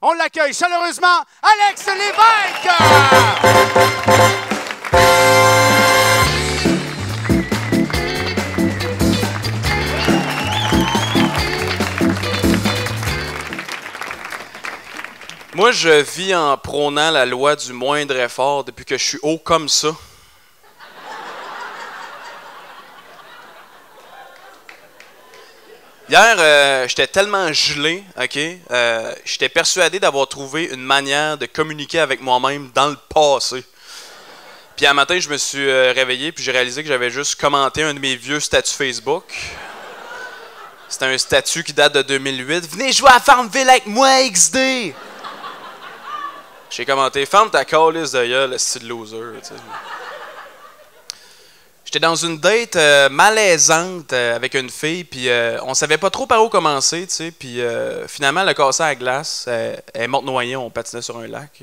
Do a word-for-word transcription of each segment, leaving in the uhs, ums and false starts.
On l'accueille chaleureusement, Alex Lévesque! Moi, je vis en prônant la loi du moindre effort depuis que je suis haut comme ça. Hier, euh, j'étais tellement gelé, OK? Euh, j'étais persuadé d'avoir trouvé une manière de communiquer avec moi-même dans le passé. Puis un matin, je me suis euh, réveillé puis j'ai réalisé que j'avais juste commenté un de mes vieux statuts Facebook. C'était un statut qui date de deux mille huit. « Venez jouer à Farmville avec moi, X D! » J'ai commenté « Ferme ta calisse de gueule, le style loser. » J'étais dans une date euh, malaisante euh, avec une fille, puis euh, on savait pas trop par où commencer, tu sais, puis euh, finalement, elle a cassé la glace, euh, elle est morte noyée, on patinait sur un lac.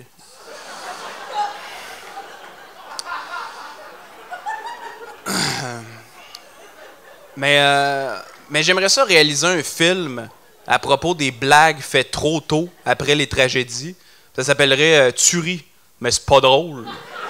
mais euh, mais j'aimerais ça réaliser un film à propos des blagues faites trop tôt après les tragédies. Ça s'appellerait euh, Tuerie, mais c'est pas drôle.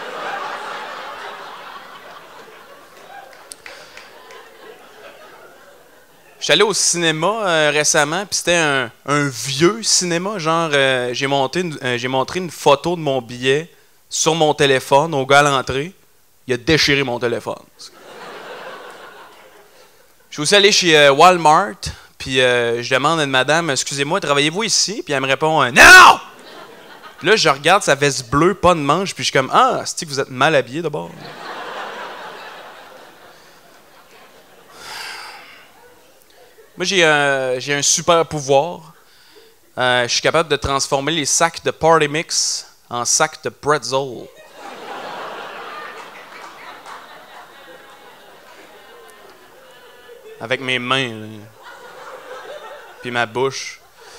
Je suis allé au cinéma euh, récemment, puis c'était un, un vieux cinéma, genre euh, j'ai monté une, euh, j'ai montré une photo de mon billet sur mon téléphone au gars à l'entrée. Il a déchiré mon téléphone. Je suis aussi allé chez euh, Walmart, puis euh, je demande à une madame, excusez-moi, travaillez-vous ici? Puis elle me répond, euh, non! Puis là, je regarde sa veste bleue, pas de manche, puis je suis comme, ah, c'est-tu que vous êtes mal habillé d'abord? Moi, j'ai un, j'ai un super pouvoir. Euh, je suis capable de transformer les sacs de Party Mix en sacs de pretzel. Avec mes mains, là. Puis ma bouche.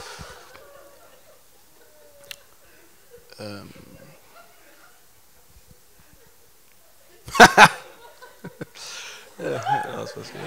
Euh... non, c'est pas ça.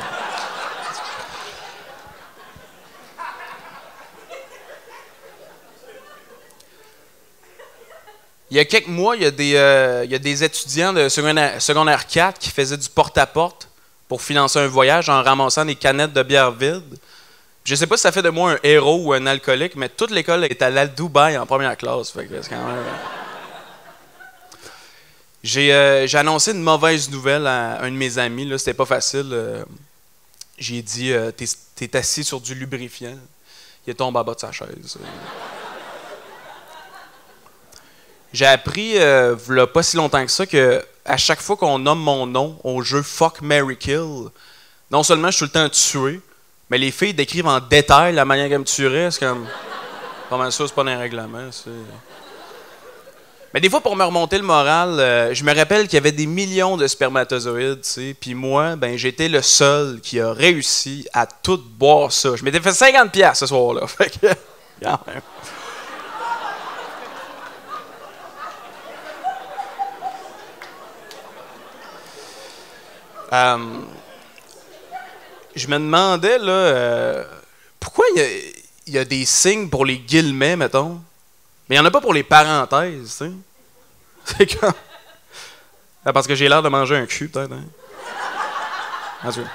Il y a quelques mois, il y a des, euh, il y a des étudiants de secondaire, secondaire quatre qui faisaient du porte-à-porte pour financer un voyage en ramassant des canettes de bière vides. Je sais pas si ça fait de moi un héros ou un alcoolique, mais toute l'école est allée à Dubaï en première classe. Fait que c'est quand même... J'ai, euh, j'ai annoncé une mauvaise nouvelle à un de mes amis. Là, c'était pas facile. Euh, j'ai dit euh, t'es, t'es assis sur du lubrifiant. Il est tombé en bas de sa chaise. J'ai appris, euh, il pas si longtemps que ça, que à chaque fois qu'on nomme mon nom au jeu Fuck, Marry, Kill, non seulement je suis tout le temps tué, mais les filles décrivent en détail la manière qu'elles me tueraient. C'est comme... Pas mal ça, c'est pas dans les règlements. C'est... Mais des fois, pour me remonter le moral, euh, je me rappelle qu'il y avait des millions de spermatozoïdes, tu sais, puis moi, ben j'étais le seul qui a réussi à tout boire ça. Je m'étais fait cinquante piastres ce soir-là. Fait que... quand même. Um, je me demandais, là, euh, pourquoi il y, y a des signes pour les guillemets, mettons, mais il n'y en a pas pour les parenthèses, tu sais. C'est comme... Ah, parce que j'ai l'air de manger un cul, peut-être, hein? Ah, tu vois.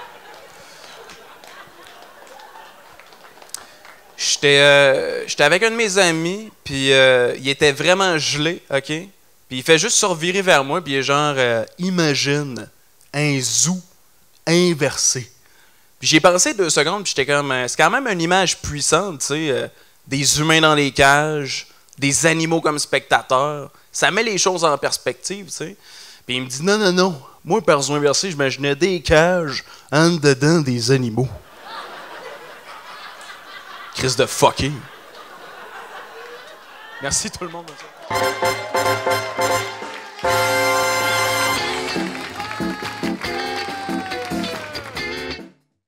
J'étais, euh, j'étais avec un de mes amis, puis euh, il était vraiment gelé, OK? Puis il fait juste se revirer vers moi, puis il est genre, euh, imagine un zoo inversé. Puis j'ai pensé deux secondes, puis j'étais comme, euh, c'est quand même une image puissante, tu sais, euh, des humains dans les cages, des animaux comme spectateurs. Ça met les choses en perspective, tu sais. Puis il me dit, non, non, non, moi, par zoo inversé, j'imaginais des cages en dedans des animaux. Crise de fucking. Merci tout le monde.